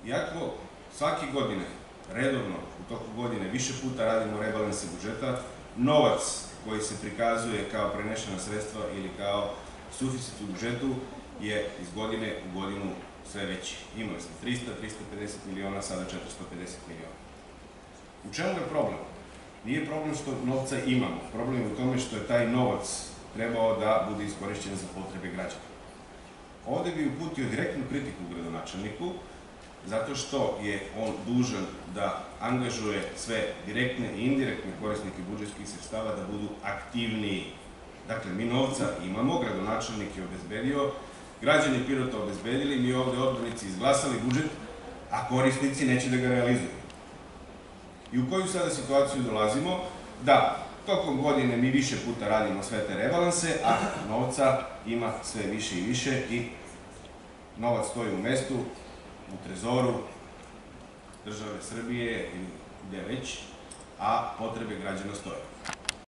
Iako svake godine, redovno, u toku godine, više puta radimo rebalanse budžeta, novac koji se prikazuje kao prenešena sredstva ili kao suficit u budžetu je iz godine u godinu sve veći. Imali smo 300, 350 miliona, sada 450 miliona. U čemu je problem? Nije problem što novca imamo, problem je u tome što je taj novac trebao da bude iskorišćen za potrebe građana. Ovde bi uputio direktnu kritiku gradonačelniku, zato što je on dužan da angažuje sve direktne i indirektne korisnike budžetskih sredstava da budu aktivniji. Dakle, mi novca imamo, gradonačelnik je obezbedio, građani Pirota obezbedili, mi ovde odbornici izglasali budžet, a korisnici neće da ga realizuju. I u koju sada situaciju dolazimo? Da, tokom godine mi više puta radimo sve te rebalanse, a novca ima sve više i više i novac stoji u mestu, u trezoru države Srbije ili gde već, a potrebe građana stoje.